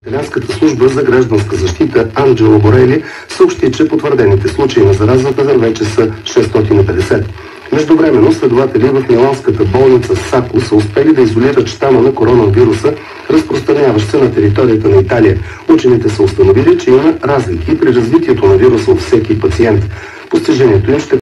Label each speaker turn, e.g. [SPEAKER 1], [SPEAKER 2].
[SPEAKER 1] Италианската служба за гражданска защита Анджело Борели съобщи, че потвърдените случаи на заразата вече са 650. Междувременно следователи в миланската болница Сако са успели да изолират щама на коронавируса, разпространяващ се на територията на Италия. Учените са установили, че има разлики при развитието на вируса от всеки пациент. Постижението им ще